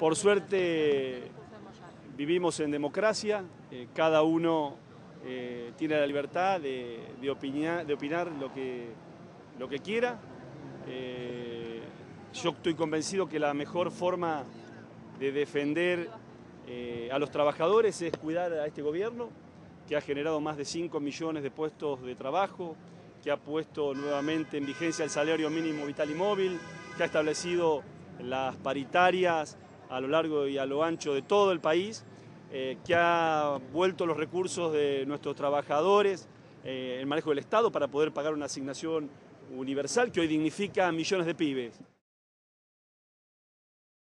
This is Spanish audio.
Por suerte vivimos en democracia, cada uno tiene la libertad de opinar lo que quiera. Yo estoy convencido que la mejor forma de defender a los trabajadores es cuidar a este gobierno, que ha generado más de 5 millones de puestos de trabajo, que ha puesto nuevamente en vigencia el salario mínimo vital y móvil, que ha establecido las paritarias a lo largo y a lo ancho de todo el país, que ha vuelto los recursos de nuestros trabajadores en manejo del Estado para poder pagar una asignación universal que hoy dignifica a millones de pibes.